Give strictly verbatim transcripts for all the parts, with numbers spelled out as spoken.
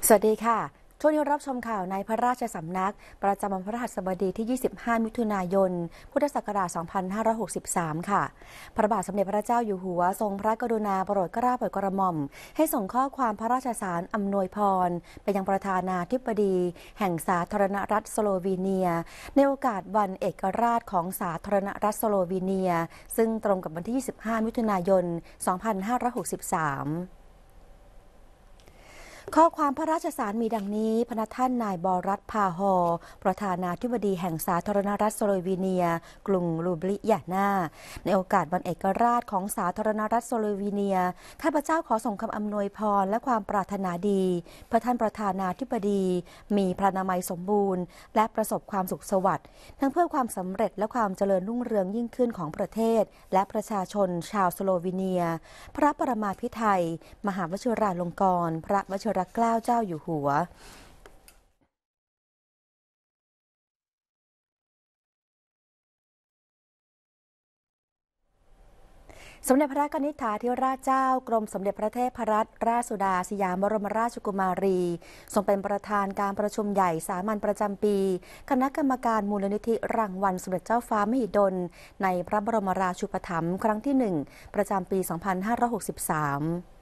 สวัสดีค่ะช่วงนี้รับชมข่าวในพระราชสำนักประจำวันพฤหัสบดีที่ ยี่สิบห้า มิถุนายน พุทธศักราช สองพันห้าร้อยหกสิบสาม ค่ะ พระบาทสมเด็จพระเจ้าอยู่หัวทรงพระกรุณาโปรดเกล้าโปรดกระหม่อมให้ส่งข้อความพระราชสารอำนวยพรไปยังประธานาธิบดี แห่งสาธารณรัฐสโลวีเนียในโอกาสวันเอกราชของสาธารณรัฐสโลวีเนียซึ่งตรงกับวันที่ ยี่สิบห้า มิถุนายน สองพันห้าร้อยหกสิบสามข้อความพระราชสารมีดังนี้พระท่านนายบอรัตพาฮอประธานาธิบดีแห่งสาธารณรัฐสโลวีเนียกรุงลูบลิยานาในโอกาสวันเอกราชของสาธารณรัฐสโลวีเนียข้าพเจ้าขอส่งคำอำนวยพรและความปรารถนาดีเพื่อท่านประธานาธิบดีมีพระนามัยสมบูรณ์และประสบความสุขสวัสดิ์ทั้งเพื่อความสำเร็จและความเจริญรุ่งเรืองยิ่งขึ้นของประเทศและประชาชนชาวสโลวีเนียพระปรมาภิไธยมหาวชิราลงกรณ์พระวชิรเกล้าเจ้าอยู่หัวสมเด็จพระกนิษฐาธิราชเจ้ากรมสมเด็จพระเทพรัตนราชสุดาสยามบรมราชกุมารีทรงเป็นประธานการประชุมใหญ่สามัญประจำปีคณะกรรมการมูลนิธิรางวัลสมเด็จเจ้าฟ้ามหิดลในพระบรมราชูปถัมภ์ครั้งที่หนึ่งประจำปี สองพันห้าร้อยหกสิบสาม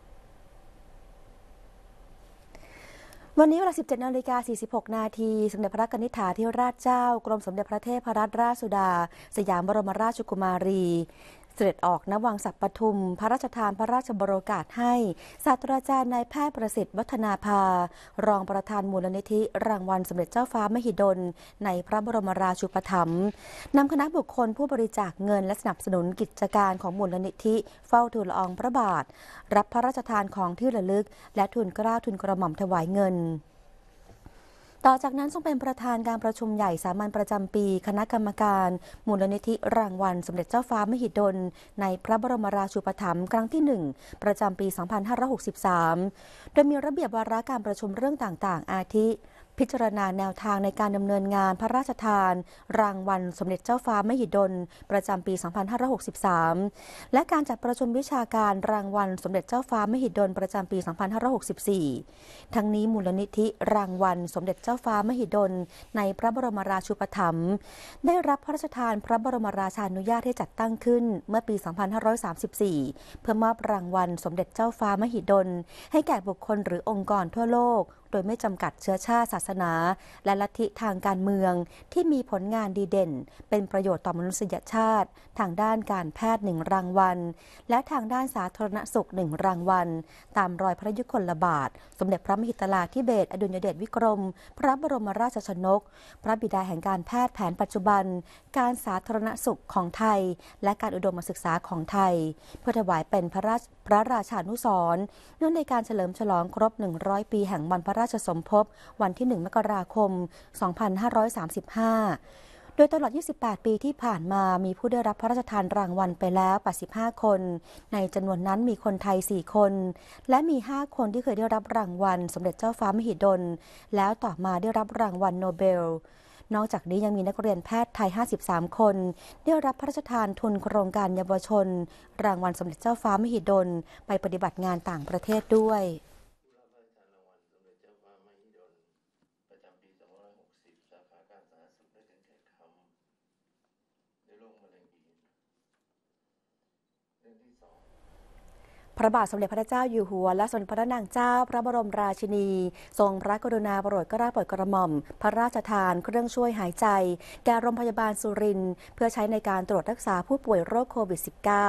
วันนี้เวลา สิบเจ็ดนาฬิกาสี่สิบหกนาทีสมเด็จพระกนิษฐาธิราชเจ้ากรมสมเด็จพระเทพรัตนราชสุดาสยามบรมราชกุมารีเสด็จออกณวังสักปทุมพระราชทานพระราชบรโอกาสให้ศาสตราจารย์นายแพทย์ประสิทธิ์วัฒนาภารองประธานมูลนิธิรางวัลสมเด็จเจ้าฟ้ามหิดลในพระบรมราชูปถัมภ์นำคณะบุคคลผู้บริจาคเงินและสนับสนุนกิจการของมูลนิธิเฝ้าทูลละอองพระบาทรับพระราชทานของที่ระลึกและทูลเกล้าทูลกระหม่อมถวายเงินต่อจากนั้นทรงเป็นประธานการประชุมใหญ่สามัญประจำปีคณะกรรมการมูลนิธิรางวัลสมเด็จเจ้าฟ้ามหิดลในพระบรมราชูปถัมภ์ครั้งที่หนึ่งประจำปี สองพันห้าร้อยหกสิบสาม โดยมีระเบียบวาระการประชุมเรื่องต่างๆอาทิพิจารณาแนวทางในการดำเนินงานพระราชทานรางวัลสมเด็จเจ้าฟ้ามหิดลประจำปี สองพันห้าร้อยหกสิบสาม และการจัดประชุมวิชาการรางวัลสมเด็จเจ้าฟ้ามหิดลประจำปี สองพันห้าร้อยหกสิบสี่ ทั้งนี้มูลนิธิรางวัลสมเด็จเจ้าฟ้ามหิดลในพระบรมราชูปถัมภ์ได้รับพระราชทานพระบรมราชานุญาตให้จัดตั้งขึ้นเมื่อปี สองพันห้าร้อยสามสิบสี่ เพื่อมอบรางวัลสมเด็จเจ้าฟ้ามหิดลให้แก่บุคคลหรือองค์กรทั่วโลกโดยไม่จำกัดเชื้อชาติศาสนาและลัทธิทางการเมืองที่มีผลงานดีเด่นเป็นประโยชน์ต่อมนุษยชาติทางด้านการแพทย์หนึ่งรางวัลและทางด้านสาธารณสุขหนึ่งรางวัลตามรอยพระยุคลบาทสมเด็จพระมหิดลาธิเบศรอดุลยเดชวิกรมพระบรมราชชนกพระบิดาแห่งการแพทย์แผนปัจจุบันการสาธารณสุขของไทยและการอุดมศึกษาของไทยเพื่อถวายเป็นพระราชพระราชานุสรณ์เนื่องในการเฉลิมฉลองครบหนึ่งร้อยปีแห่งวันพระราชสมภพวันที่หนึ่งมกราคมสองพันห้าร้อยสามสิบห้าโดยตลอดยี่สิบแปดปีที่ผ่านมามีผู้ได้รับพระราชทานรางวัลไปแล้วแปดสิบห้าคนในจำนวนนั้นมีคนไทยสี่คนและมีห้าคนที่เคยได้รับรางวัลสมเด็จเจ้าฟ้ามหิดลแล้วต่อมาได้รับรางวัลโนเบลนอกจากนี้ยังมีนักเรียนแพทย์ไทยห้าสิบสามคนได้รับพระราชทานทุนโครงการเยาวชนรางวัลสมเด็จเจ้าฟ้ามหิดลไปปฏิบัติงานต่างประเทศด้วยพระบาทสมเด็จพระเจ้าอยู่หัวและสมเด็จพระนางเจ้าพระบรมราชินีทรงพระกรุณาโปรดเกล้าโปรดกระหม่อมพระราชทานเครื่องช่วยหายใจแก่โรงพยาบาลสุรินทร์เพื่อใช้ในการตรวจรักษาผู้ป่วยโรคโควิด สิบเก้า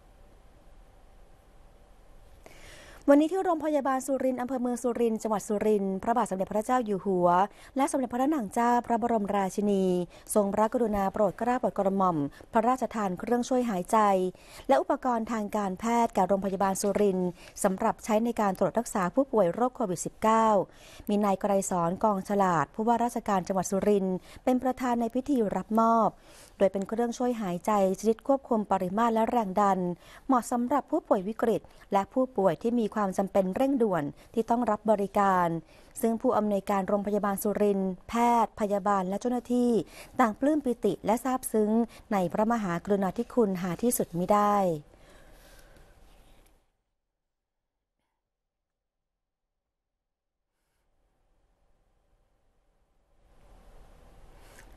วันนี้ที่โรงพยาบาลสุรินทร์อำเภอเมืองสุรินทร์จังหวัดสุรินทร์พระบาทสมเด็จพระเจ้าอยู่หัวและสมเด็จพระนางเจ้าพระบรมราชินีทรงพระกรุณาโปรดเกล้าโปรดกระหม่อมพระราชทานเครื่องช่วยหายใจและอุปกรณ์ทางการแพทย์แก่โรงพยาบาลสุรินทร์สำหรับใช้ในการตรวจรักษาผู้ป่วยโรคโควิด สิบเก้า มีนายไกรสอนกองฉลาดผู้ว่าราชการจังหวัดสุรินทร์เป็นประธานในพิธีรับมอบโดยเป็นเครื่องช่วยหายใจชนิดควบคุมปริมาตรและแรงดันเหมาะสำหรับผู้ป่วยวิกฤตและผู้ป่วยที่มีความจำเป็นเร่งด่วนที่ต้องรับบริการซึ่งผู้อำนวยการโรงพยาบาลสุรินทร์แพทย์พยาบาลและเจ้าหน้าที่ต่างปลื้มปิติและซาบซึ้งในพระมหากรุณาธิคุณหาที่สุดมิได้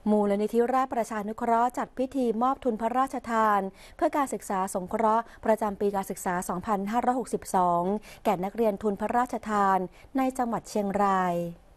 มูลนิธิราษฎร์ประชานุเคราะห์จัดพิธีมอบทุนพระราชทานเพื่อการศึกษาสงเคราะห์ประจำปีการศึกษา สองพันห้าร้อยหกสิบสอง แก่นักเรียนทุนพระราชทานในจังหวัดเชียงราย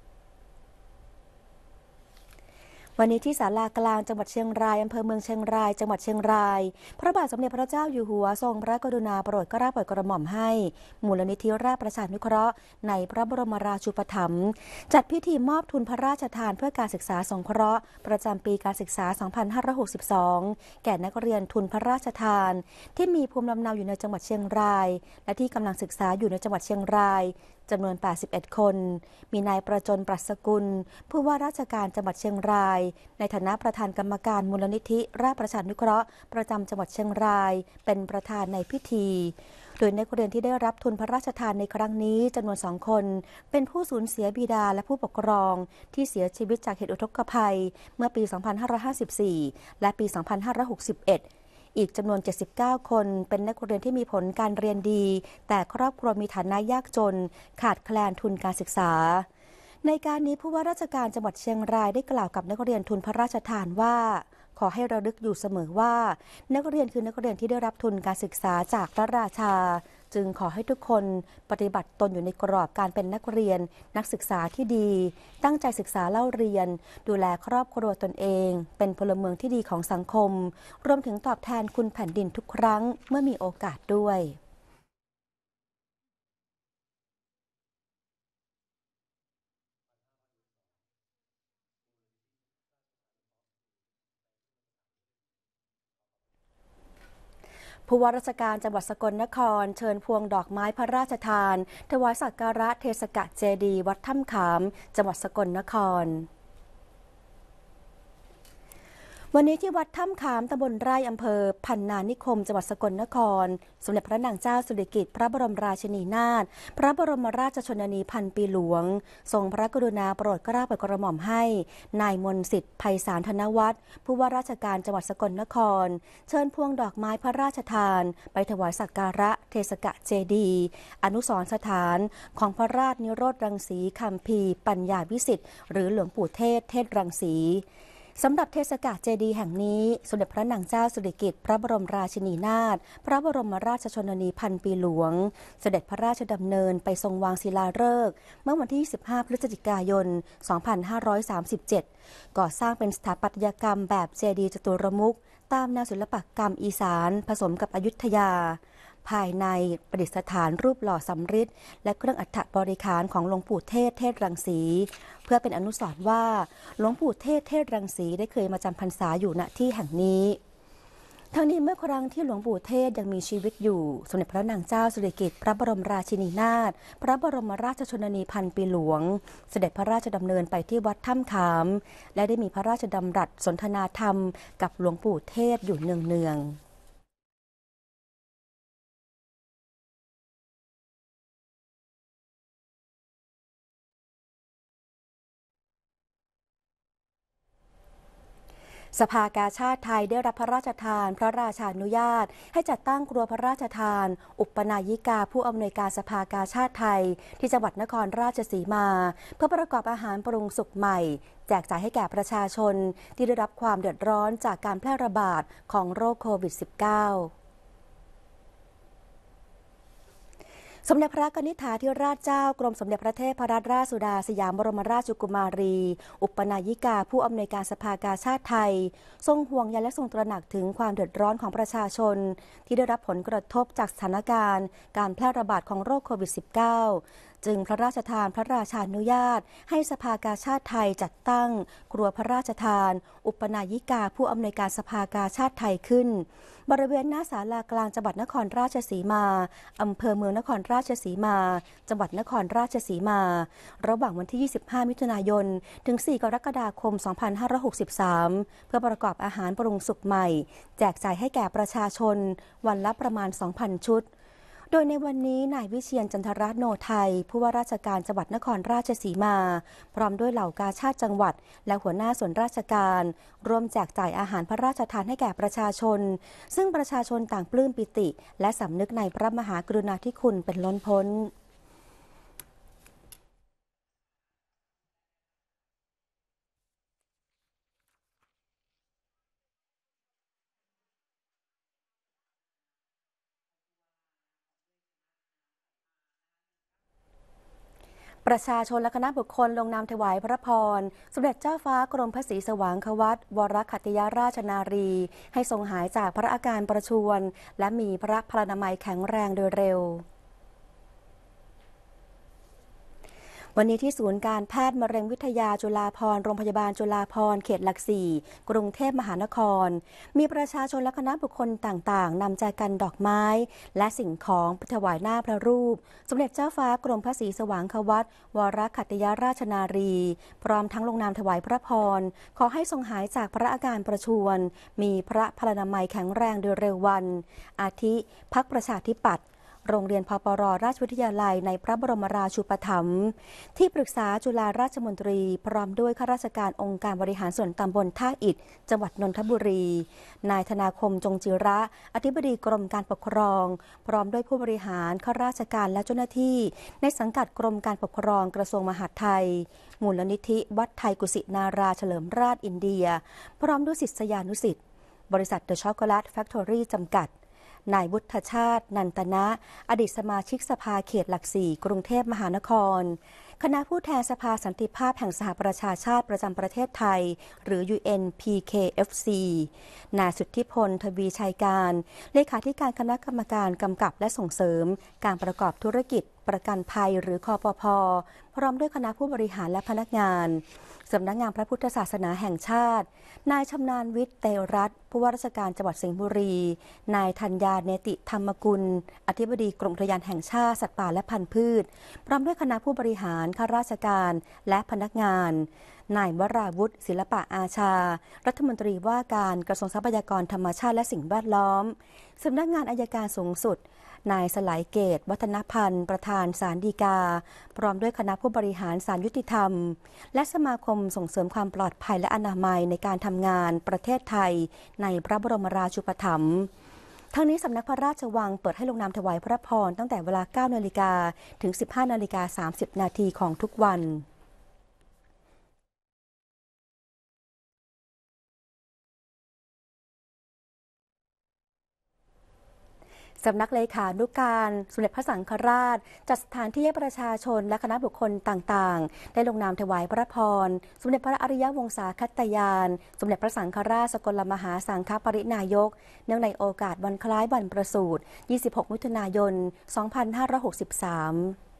วันนี้ที่ศาลากลางจังหวัดเชียงรายอำเภอเมืองเชียงรายจังหวัดเชียงรายพระบาทสมเด็จพระเจ้าอยู่หัวทรงพระกรุณาโปรดเกล้าโปรดกระหม่อมให้มูลนิธิราษฎร์ประชานุเคราะห์ในพระบรมราชูปถัมภ์จัดพิธีมอบทุนพระราชทานเพื่อการศึกษาสงเคราะห์ประจำปีการศึกษา สองพันห้าร้อยหกสิบสอง แก่นักเรียนทุนพระราชทานที่มีภูมิลำเนาอยู่ในจังหวัดเชียงรายและที่กำลังศึกษาอยู่ในจังหวัดเชียงรายจำนวน แปดสิบเอ็ด คน มีนายประจนปรัชกุลผู้ว่าราชการจังหวัดเชียงรายในฐานะประธานกรรมการมูลนิธิราษฎร์ประชานุเคราะห์ประจำจังหวัดเชียงรายเป็นประธานในพิธีโดยนักเรียนที่ได้รับทุนพระราชทานในครั้งนี้จำนวนสองคนเป็นผู้สูญเสียบิดาและผู้ปกครองที่เสียชีวิตจากเหตุอุทกภัยเมื่อปี สองพันห้าร้อยห้าสิบสี่ และปี สองพันห้าร้อยหกสิบเอ็ดอีกจำนวน เจ็ดสิบเก้า คนเป็นนักเรียนที่มีผลการเรียนดีแต่ครอบครัวมีฐานะยากจนขาดแคลนทุนการศึกษาในการนี้ผู้ว่าราชการจังหวัดเชียงรายได้กล่าวกับนักเรียนทุนพระราชทานว่าขอให้ระลึกอยู่เสมอว่านักเรียนคือนักเรียนที่ได้รับทุนการศึกษาจากพระราชาจึงขอให้ทุกคนปฏิบัติตนอยู่ในกรอบการเป็นนักเรียนนักศึกษาที่ดีตั้งใจศึกษาเล่าเรียนดูแลครอบครัวตนเองเป็นพลเมืองที่ดีของสังคมรวมถึงตอบแทนคุณแผ่นดินทุกครั้งเมื่อมีโอกาสด้วยผู้ว่าราชการจังหวัดสกลนครเชิญพวงดอกไม้พระราชทานถวายสักการะเทศกะเจดีย์วัดถ้ำขามจังหวัดสกลนครวันนี้ที่วัดถ้ำขามตำบลไร่อำเภอพันนานิคมจังหวัดสกลนครสมเด็จพระนางเจ้าสิริกิติ์พระบรมราชินีนาถพระบรมราชชนนีพันปีหลวงทรงพระกรุณาโปรดเกล้าโปรดกระหม่อมให้นายมนต์สิทธิ์ไพศาลธนวัฒน์ผู้ว่าราชการจังหวัดสกลนครเชิญพวงดอกไม้พระราชทานไปถวายสักการะเทศกะเจดีย์อนุสรณ์สถานของพระราชนิโรธรังสีคัมภีร์ปัญญาวิสิทธิ์หรือหลวงปู่เทศเทศรังสีสำหรับเทศกาลเจดีย์แห่งนี้สมเด็จพระนางเจ้าสิริกิติ์พระบรมราชินีนาถพระบรมราชชนนีพันปีหลวงเสด็จพระราชดำเนินไปทรงวางศิลาฤกษ์เมื่อวันที่ สิบห้า พฤศจิกายน สองพันห้าร้อยสามสิบเจ็ด ก่อสร้างเป็นสถาปัตยกรรมแบบเจดีย์จตุรมุขตามแนวศิลปกรรมอีสานผสมกับอยุธยาภายในประดิษฐานรูปหล่อสำริดและเครื่องอัฐบริขารของหลวงปู่เทศเทศรังสีเพื่อเป็นอนุสรณ์ว่าหลวงปู่เทศเทศรังสีได้เคยมาจำพรรษาอยู่ณที่แห่งนี้ทั้งนี้เมื่อครั้งที่หลวงปู่เทศยังมีชีวิตอยู่สมเด็จพระนางเจ้าสิริกิติ์พระบรมราชินีนาถพระบรมราชชนนีพันปีหลวงเสด็จพระราชดำเนินไปที่วัดถ้ำขามและได้มีพระราชดำรัสสนทนาธรรมกับหลวงปู่เทศอยู่เนืองๆสภากาชาดไทยได้รับพระราชทานพระราชานุญาตให้จัดตั้งครัวพระราชทานอุปนายิกาผู้อำนวยการสภากาชาดไทยที่จังหวัดนครราชสีมาเพื่อประกอบอาหารปรุงสุกใหม่แจกจ่ายให้แก่ประชาชนที่ได้รับความเดือดร้อนจากการแพร่ระบาดของโรคโควิด สิบเก้าสมเด็จพระกนิษฐาธิราชเจ้ากรมสมเด็จพระเทพรัตนราชสุดาสยามบรมราชกุมารี อุปนายิกาผู้อำนวยการสภากาชาดไทยทรงห่วงใยและทรงตระหนักถึงความเดือดร้อนของประชาชนที่ได้รับผลกระทบจากสถานการณ์การแพร่ระบาดของโรคโควิด สิบเก้า จึงพระราชทานพระราชานุญาตให้สภากาชาดไทยจัดตั้งครัวพระราชทานอุปนายิกาผู้อำนวยการสภากาชาดไทยขึ้นบริเวณหน้าศาลากลางจังหวัดนครราชสีมาอำเภอเมืองนครราชสีมาจังหวัดนครราชสีมาระหว่างวันที่ ยี่สิบห้า มิถุนายนถึง สี่ กรกฎาคม สองพันห้าร้อยหกสิบสาม เพื่อประกอบอาหารปรุงสุกใหม่แจกจ่ายให้แก่ประชาชนวันละประมาณ สองพัน ชุดโดยในวันนี้นายวิเชียรจันทรโนไทยผู้ว่าราชการจังหวัดนครราชสีมาพร้อมด้วยเหล่ากาชาดจังหวัดและหัวหน้าส่วนราชการร่วมแจกจ่ายอาหารพระราชทานให้แก่ประชาชนซึ่งประชาชนต่างปลื้มปิติและสำนึกในพระมหากรุณาธิคุณเป็นล้นพ้นประชาชนและคณะบุคคลลงนามถวายพระพรสมเด็จเจ้าฟ้ากรมพระศรีสว่างควัตรวรคัตติยราชนารีให้ทรงหายจากพระอาการประชวรและมีพระพลานามัยแข็งแรงโดยเร็ววันนี้ที่ศูนย์การแพทย์มะเร็งวิทยาจุฬาภรณ์โรงพยาบาลจุฬาภรณ์เขตหลักสี่กรุงเทพมหานครมีประชาชนและคณะบุคคลต่างๆนำใจกันดอกไม้และสิ่งของไปถวายหน้าพระรูปสมเด็จเจ้าฟ้ากรมพระศรีสว่างควัตรวรคัตติยราชนารีพร้อมทั้งลงนามถวายพระพรขอให้ทรงหายจากพระอาการประชวรมีพระพลานามัยแข็งแรงโดยเร็ววันอาทิพรรคประชาธิปัตย์โรงเรียนพปร.ราชวิทยาลัยในพระบรมราชูปถัมภ์ที่ปรึกษาจุฬาราชมนตรีพร้อมด้วยข้าราชการองค์การบริหารส่วนตำบลท่าอิฐจังหวัดนนทบุรีนายธนาคมจงจิระอธิบดีกรมการปกครองพร้อมด้วยผู้บริหารข้าราชการและเจ้าหน้าที่ในสังกัดกรมการปกครองกระทรวงมหาดไทยมูลนิธิวัดไทยกุสินาราเฉลิมราชอินเดียพร้อมด้วยศิษยานุศิษย์บริษัทเดอะช็อกโกแลตแฟคทอรี่จำกัดนายวุฒิชาตินันตนะอดีตสมาชิกสภาเขตหลักสี่กรุงเทพมหานครคณะผู้แทนสภาสันติภาพแห่งสหประชาชาติประจำประเทศไทยหรือ ยู เอ็น พี เค เอฟ ซี นายสุทธิพลทวีชัยการเลขาธิการคณะกรรมการกำกับและส่งเสริมการประกอบธุรกิจประกันภัยหรือคปภ.พร้อมด้วยคณะผู้บริหารและพนักงานสำนักงานพระพุทธศาสนาแห่งชาตินายชำนาญวิทย์เตรัตน์ผู้ว่าราชการจังหวัดสิงห์บุรีนายธัญญาเนติธรรมกุลอธิบดีกรมอุทยานแห่งชาติสัตว์ป่าและพันธุ์พืชพร้อมด้วยคณะผู้บริหารข้าราชการและพนักงานนายวราวุฒิศิลปะอาชารัฐมนตรีว่าการกระทรวงทรัพยากรธรรมชาติและสิ่งแวดล้อมสำนักงานอัยการสูงสุดนายสลายเกตวัฒนพันธ์ประธานศาลฎีกาพร้อมด้วยคณะผู้บริหารศาลยุติธรรมและสมาคมส่งเสริมความปลอดภัยและอนามัยในการทำงานประเทศไทยในพระบรมราชูปถัมภ์ทั้งนี้สำนักพระราชวังเปิดให้ลงนามถวายพระพรตั้งแต่เวลา เก้านาฬิกา ถึง สิบห้านาฬิกาสามสิบนาทีของทุกวันสำนักเลขานุการสมเด็จพระสังฆราชจัดสถานที่ให้ประชาชนและคณะบุคคลต่างๆได้ลงนามถวายพระพรสมเด็จพระอริยวงศาคัตยานสมเด็จพระสังฆราชสกลมหาสังฆปรินายกเนื่องในโอกาสวันคล้ายวันประสูติยี่สิบหกมิถุนายนสองพันห้าร้อยหกสิบสาม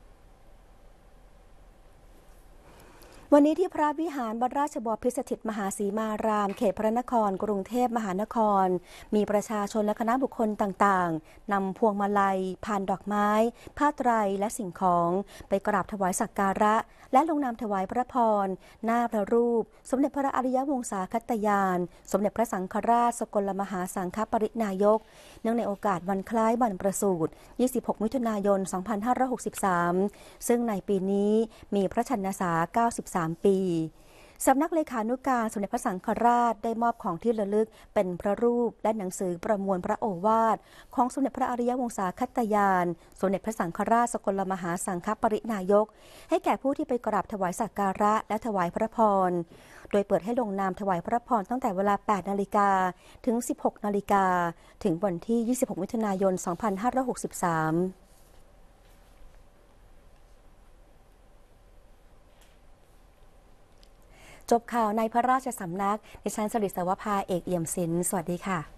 วันนี้ที่พระวิหารวัดราชบพิตรสถิตมหาสีมารามเขตพระนครกรุงเทพมหานครมีประชาชนและคณะบุคคลต่างๆนำพวงมาลัยพานดอกไม้ผ้าไตรและสิ่งของไปกราบถวายสักการะและลงนามถวายพระพรหน้าพระรูปสมเด็จพระอริยวงศาคัตยานสมเด็จพระสังฆราชสกลมหาสังฆปรินายกเนื่องในโอกาสวันคล้ายวันประสูติยี่สิบหกมิถุนายนสองพันห้าร้อยหกสิบสามซึ่งในปีนี้มีพระชนสาเก้าสิบสามปีสำนักเลขานุการสมเด็จพระสังฆราชได้มอบของที่ระลึกเป็นพระรูปและหนังสือประมวลพระโอวาทของสมเด็จพระอริยวงศาคัตยานสมเด็จพระสังฆราชสกลมหาสังฆปรินายกให้แก่ผู้ที่ไปกราบถวายสักการะและถวายพระพรโดยเปิดให้ลงนามถวายพระพรตั้งแต่เวลา แปดนาฬิกา ถึง สิบหกนาฬิกาถึงวันที่ ยี่สิบหกมิถุนายนสองพันห้าร้อยหกสิบสามจบข่าวในพระราชสำนักดิฉันสริศวภาเอกเอี่ยมศิลป์สวัสดีค่ะ